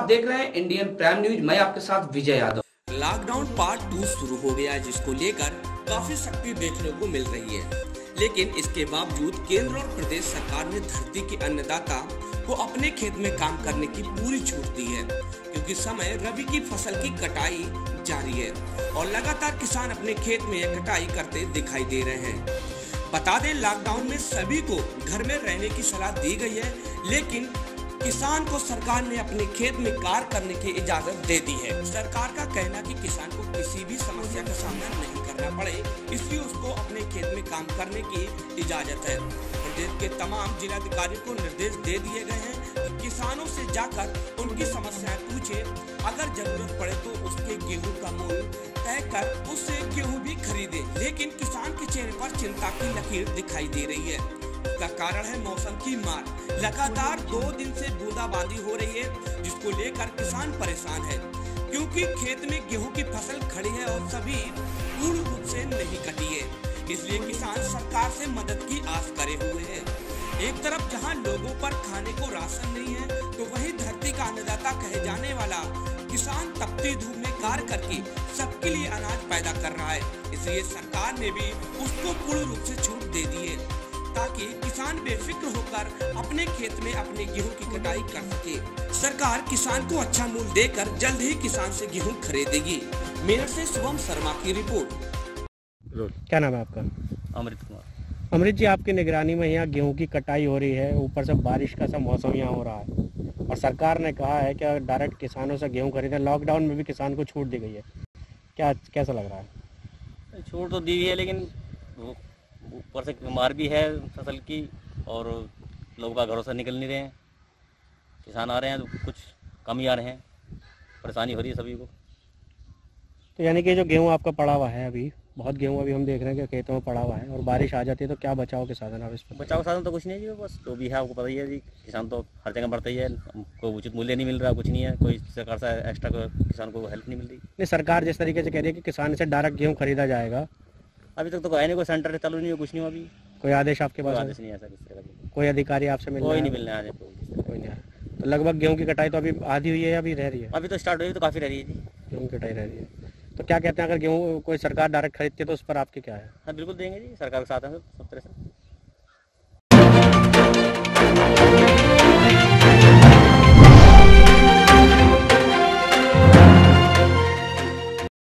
देख रहे हैं इंडियन प्राइम न्यूज। मैं आपके साथ विजय यादव। लॉकडाउन पार्ट 2 शुरू हो गया है, जिसको लेकर काफी सख्ती देखने को मिल रही है। लेकिन इसके बावजूद केंद्र और प्रदेश सरकार ने धरती के अन्नदाता को अपने खेत में काम करने की पूरी छूट दी है, क्योंकि समय रबी की फसल की कटाई जारी है और लगातार किसान अपने खेत में कटाई करते दिखाई दे रहे हैं। बता दें, लॉकडाउन में सभी को घर में रहने की सलाह दी गई है, लेकिन किसान को सरकार ने अपने खेत में कार्य करने की इजाजत दे दी है। सरकार का कहना कि किसान को किसी भी समस्या का सामना नहीं करना पड़े, इसलिए उसको अपने खेत में काम करने की इजाजत है। प्रदेश के तमाम जिलाधिकारियों को निर्देश दे दिए गए हैं कि किसानों से जाकर उनकी समस्याएं पूछे, अगर जरूरत पड़े तो उसके गेहूं का मूल्य तय कर उससे गेहूं भी खरीदे। लेकिन किसान के चेहरे पर चिंता की लकीर दिखाई दे रही है। इसका कारण है मौसम की मार। लगातार 2 दिन से बूंदाबांदी हो रही है, जिसको लेकर किसान परेशान है, क्योंकि खेत में गेहूं की फसल खड़ी है और सभी पूर्ण रूप से नहीं कटी है। इसलिए किसान सरकार से मदद की आस करे हुए हैं। एक तरफ जहां लोगों पर खाने को राशन नहीं है, तो वहीं धरती का अन्नदाता कहे जाने वाला किसान तपती धूप में कार्य करके सबके लिए अनाज पैदा कर रहा है। इसलिए सरकार ने भी उसको पूर्ण रूप से छूट दे दी है, ताकि किसान बेफिक्र होकर अपने खेत में अपने गेहूं की कटाई कर सके। सरकार किसान को अच्छा मूल्य देकर जल्द ही किसान से गेहूं खरीदेगी। मेरठ से शुभम शर्मा की रिपोर्ट। क्या नाम है आपका? अमृत कुमार। अमृत जी, आपकी निगरानी में यहाँ गेहूं की कटाई हो रही है, ऊपर से बारिश का सा मौसम यहाँ हो रहा है और सरकार ने कहा है कि डायरेक्ट किसानों से गेहूं खरीदें। लॉकडाउन में भी किसान को छूट दी गई है, कैसा लग रहा है? छूट तो दी है, लेकिन ऊपर से बीमार भी है फसल की और लोग का घरों से निकल नहीं रहे हैं। किसान आ रहे हैं तो कुछ कम ही आ रहे हैं, परेशानी हो रही है सभी को। तो यानी कि जो गेहूं आपका पड़ा हुआ है, अभी बहुत गेहूं अभी हम देख रहे हैं कि खेतों में पड़ा हुआ है और बारिश आ जाती है, तो क्या बचाव के साधन आप इस पर? बचाव का साधन तो कुछ नहीं है जी, बस जो भी है आपको पता ही है जी। किसान तो हर जगह बढ़ता ही है, कोई उचित मूल्य नहीं मिल रहा, कुछ नहीं है, कोई सरकार से एक्स्ट्रा किसान को हेल्प नहीं मिल रही। नहीं, सरकार जिस तरीके से कह रही है कि किसान से डायरेक्ट गेहूँ खरीदा जाएगा, अभी तक तो कोई नहीं, कोई सेंटर चालू नहीं है, कुछ नहीं हो। अभी कोई आदेश आपके पास? आदेश नहीं है सर, किस तरह का कोई अधिकारी आपसे मिलने? कोई नहीं मिलने आ रहे, कोई नहीं। तो लगभग गेहूं की कटाई तो अभी आधी हुई है या अभी रह रही है? अभी तो स्टार्ट हुई, तो काफ़ी रह रही है जी, गेहूं की कटाई रह रही है। तो क्या कहते हैं, अगर गेहूं कोई सरकार डायरेक्ट खरीदती है तो उस पर आपके क्या है? हाँ बिल्कुल देंगे जी, सरकार के साथ हैं सब तरह से।